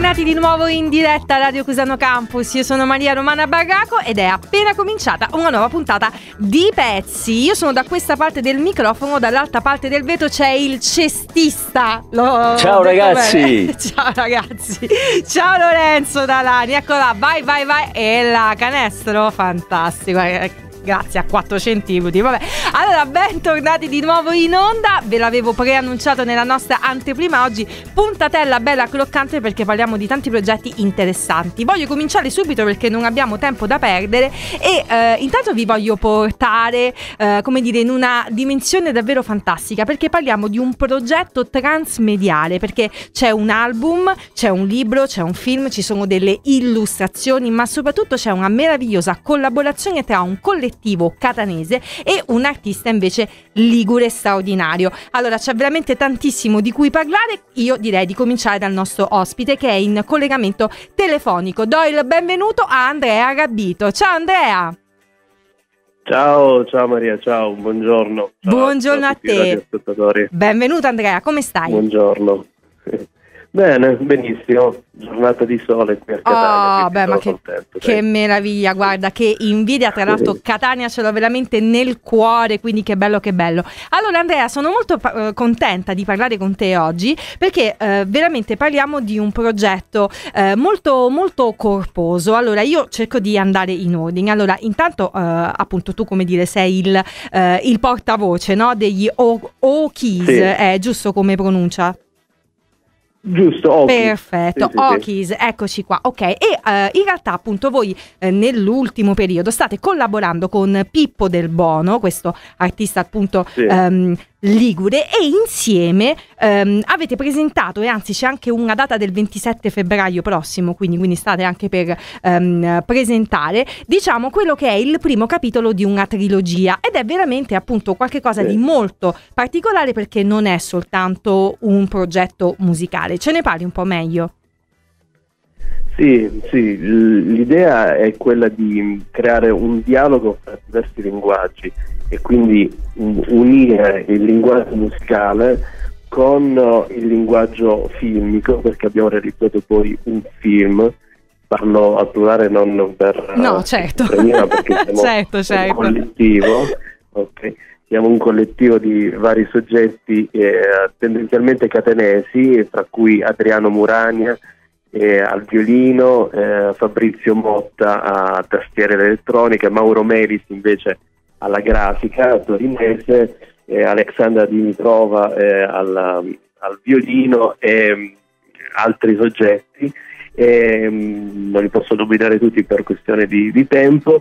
bentornati di nuovo in diretta a Radio Cusano Campus. Io sono Maria Romana Barraco ed è appena cominciata una nuova puntata di Pezzi. Io sono da questa parte del microfono, dall'altra parte del vetro c'è il cestista. Ciao ragazzi. Ciao ragazzi. Ciao Lorenzo Dalani, eccola, vai. E la canestro, fantastico. Grazie a 4 centimetri. Vabbè. Allora, bentornati di nuovo in onda. Ve l'avevo preannunciato nella nostra anteprima. Oggi puntatella bella croccante perché parliamo di tanti progetti interessanti. Voglio cominciare subito perché non abbiamo tempo da perdere e intanto vi voglio portare come dire in una dimensione davvero fantastica, perché parliamo di un progetto transmediale, perché c'è un album, c'è un libro, c'è un film, ci sono delle illustrazioni, ma soprattutto c'è una meravigliosa collaborazione tra un collettivo catanese e un artista invece ligure straordinario. Allora c'è veramente tantissimo di cui parlare. Io direi di cominciare dal nostro ospite che è in collegamento telefonico. Do il benvenuto a Andrea Gabbito. Ciao Andrea. Ciao Maria, ciao, buongiorno. Buongiorno a te. Benvenuto Andrea, come stai? Buongiorno. Bene, benissimo, giornata di sole qui a Catania. Ma che meraviglia, guarda, che invidia, tra l'altro Catania ce l'ho veramente nel cuore, quindi che bello. Allora Andrea, sono molto contenta di parlare con te oggi perché veramente parliamo di un progetto molto molto corposo. Allora io cerco di andare in ordine. Allora intanto appunto tu, come dire, sei il portavoce, no, degli Okies, sì. È giusto come pronuncia? Giusto, Okies. Perfetto, sì. Okies, eccoci qua, ok. E in realtà appunto voi nell'ultimo periodo state collaborando con Pippo Del Bono, questo artista appunto ligure, e insieme avete presentato, e anzi c'è anche una data del 27 febbraio prossimo, quindi state anche per presentare, diciamo, quello che è il primo capitolo di una trilogia, ed è veramente appunto qualche cosa di molto particolare perché non è soltanto un progetto musicale. Ce ne parli un po' meglio? Sì, l'idea è quella di creare un dialogo tra diversi linguaggi e quindi unire il linguaggio musicale con il linguaggio filmico, perché abbiamo realizzato poi un film. Parlo al plurale non per certo. perché siamo certo. un collettivo, ok? Siamo un collettivo di vari soggetti tendenzialmente catanesi, tra cui Adriano Murania al violino, Fabrizio Motta a tastiere elettroniche, Mauro Melis invece alla grafica torinese, Alexandra Dimitrova al violino e altri soggetti. Non li posso nominare tutti per questione di tempo.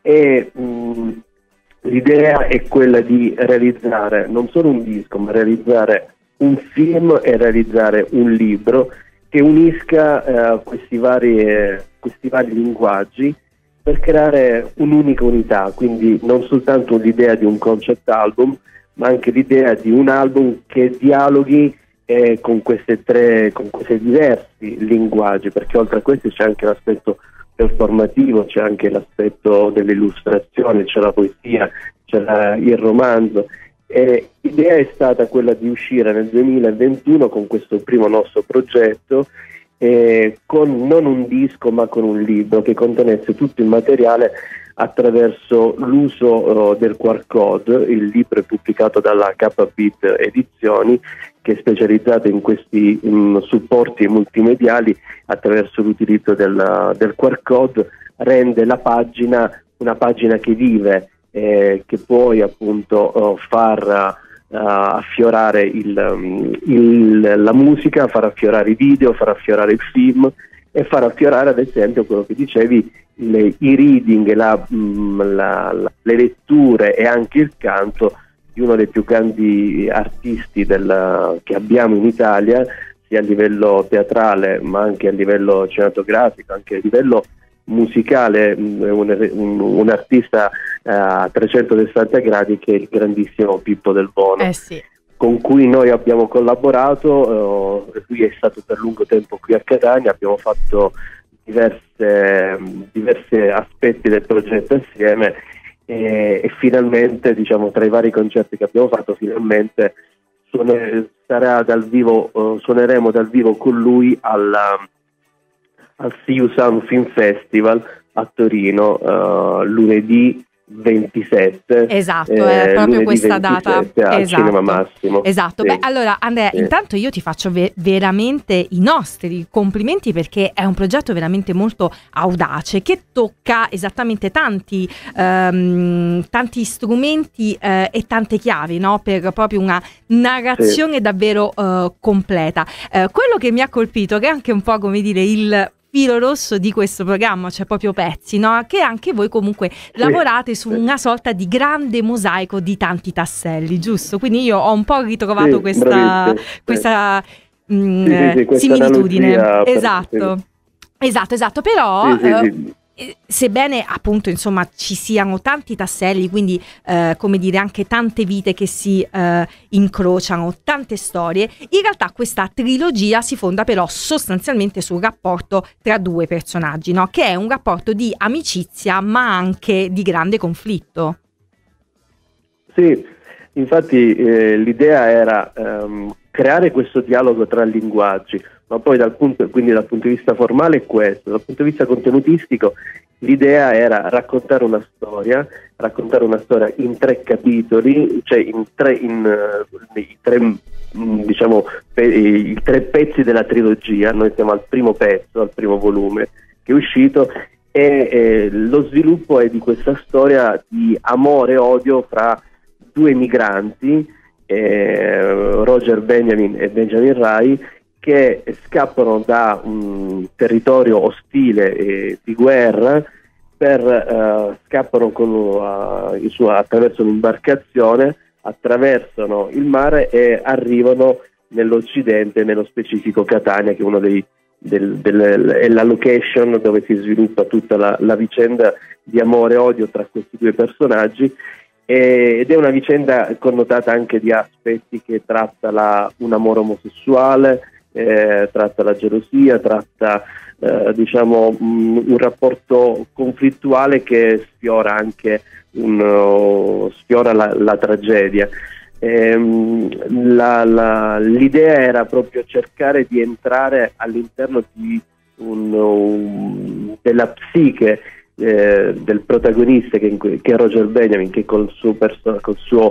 L'idea è quella di realizzare non solo un disco, ma realizzare un film e realizzare un libro che unisca questi vari linguaggi per creare un'unica unità, quindi non soltanto l'idea di un concept album, ma anche l'idea di un album che dialoghi con questi diversi linguaggi, perché oltre a questi c'è anche l'aspetto performativo, c'è anche l'aspetto dell'illustrazione, c'è la poesia, c'è il romanzo. L'idea è stata quella di uscire nel 2021 con questo primo nostro progetto, con non un disco ma con un libro che contenesse tutto il materiale attraverso l'uso del QR code. Il libro è pubblicato dalla K-Bit Edizioni, che è specializzata in questi supporti multimediali. Attraverso l'utilizzo del QR code rende la pagina una pagina che vive, che puoi appunto far affiorare la musica, far affiorare i video, far affiorare il film e far affiorare ad esempio quello che dicevi, i reading, le letture e anche il canto di uno dei più grandi artisti che abbiamo in Italia, sia a livello teatrale ma anche a livello cinematografico, anche a livello musicale, un artista a 360 gradi che è il grandissimo Pippo Del Bono, con cui noi abbiamo collaborato. Lui è stato per lungo tempo qui a Catania, abbiamo fatto diversi aspetti del progetto assieme e finalmente, diciamo, tra i vari concerti che abbiamo fatto, finalmente suoneremo dal vivo con lui al See You Sound Film Festival a Torino lunedì 27. Esatto, è proprio questa data al esatto. Cinema Massimo. Esatto. Sì. Beh, allora Andrea, Sì. intanto io ti faccio veramente i nostri complimenti, perché è un progetto veramente molto audace che tocca esattamente tanti strumenti e tante chiavi, no? Per proprio una narrazione davvero completa. Quello che mi ha colpito, che è anche un po' come dire il filo rosso di questo programma, cioè proprio pezzi, no? Che anche voi comunque lavorate su una sorta di grande mosaico di tanti tasselli, giusto? Quindi io ho un po' ritrovato questa similitudine. Esatto, però sebbene appunto insomma ci siano tanti tasselli, quindi come dire anche tante vite che si incrociano, tante storie, in realtà questa trilogia si fonda però sostanzialmente sul rapporto tra due personaggi, no? Che è un rapporto di amicizia ma anche di grande conflitto. Sì, infatti l'idea era creare questo dialogo tra linguaggi, ma poi dal punto di vista formale è questo, dal punto di vista contenutistico l'idea era raccontare una storia in 3 capitoli, cioè i 3 pezzi della trilogia. Noi siamo al primo pezzo, al primo volume che è uscito, e lo sviluppo è di questa storia di amore e odio fra 2 migranti, Roger Benjamin e Benjamin Rai, che scappano da un territorio ostile di guerra, scappano attraverso un'imbarcazione, attraversano il mare e arrivano nell'Occidente, nello specifico Catania, che è uno è la location dove si sviluppa tutta la vicenda di amore e odio tra questi 2 personaggi, ed è una vicenda connotata anche di aspetti che tratta un amore omosessuale, tratta la gelosia, tratta un rapporto conflittuale che sfiora anche la tragedia. L'idea era proprio cercare di entrare all'interno di della psiche del protagonista, che è Roger Benjamin, che col suo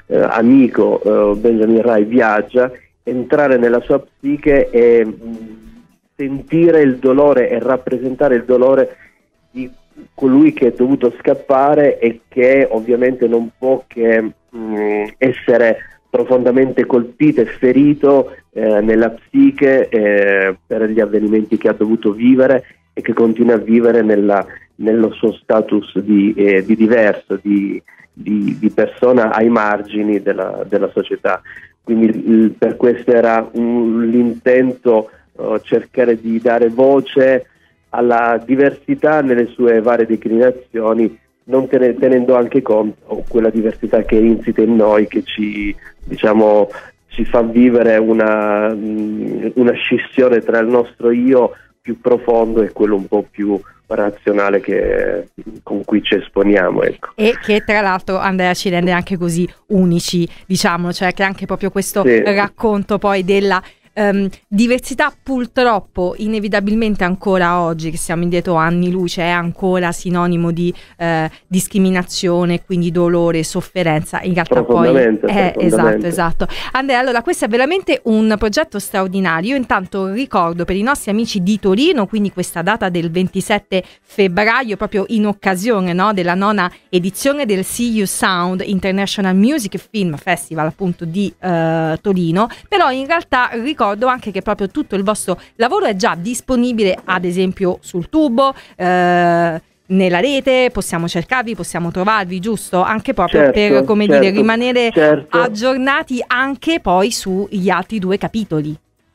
amico Benjamin Rai viaggia, entrare nella sua psiche e sentire il dolore e rappresentare il dolore di colui che è dovuto scappare e che ovviamente non può che essere profondamente colpito e ferito nella psiche per gli avvenimenti che ha dovuto vivere e che continua a vivere nello suo status di diverso, di persona ai margini della società. Quindi per questo era l'intento, cercare di dare voce alla diversità nelle sue varie declinazioni, non tenendo anche conto quella diversità che è insita in noi, che ci fa vivere una scissione tra il nostro io più profondo e quello un po' più razionale con cui ci esponiamo, ecco. E che tra l'altro Andrea ci rende anche così unici, diciamo, cioè che anche proprio questo racconto poi della diversità, purtroppo inevitabilmente ancora oggi che siamo indietro anni luce, è ancora sinonimo di discriminazione, quindi dolore, sofferenza. In realtà poi esatto. Andrea, allora questo è veramente un progetto straordinario. Io intanto ricordo per i nostri amici di Torino, quindi questa data del 27 febbraio proprio in occasione, no, della 9ª edizione del See You Sound International Music Film Festival appunto di Torino. Però in realtà ricordo anche che proprio tutto il vostro lavoro è già disponibile, ad esempio sul tubo, nella rete, possiamo cercarvi, possiamo trovarvi, giusto? Anche proprio per dire, rimanere aggiornati anche poi sugli altri 2 capitoli.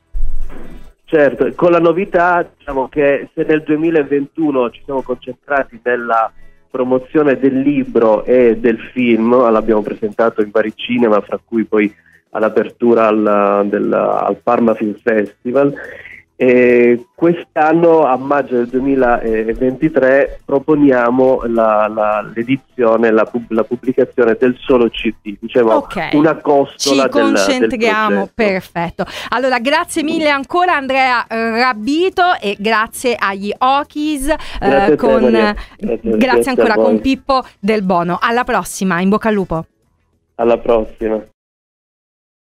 Certo, con la novità, diciamo, che se nel 2021 ci siamo concentrati nella promozione del libro e del film, l'abbiamo presentato in vari cinema, fra cui poi all'apertura al Parma Film Festival, E quest'anno, a maggio del 2023, proponiamo l'edizione, la pubblicazione del solo CD, diciamo una costola. Ci concentriamo, del perfetto. Allora, grazie mille ancora Andrea Rabbito e grazie agli Okis, grazie ancora con Pippo Del Bono. Alla prossima, in bocca al lupo. Alla prossima.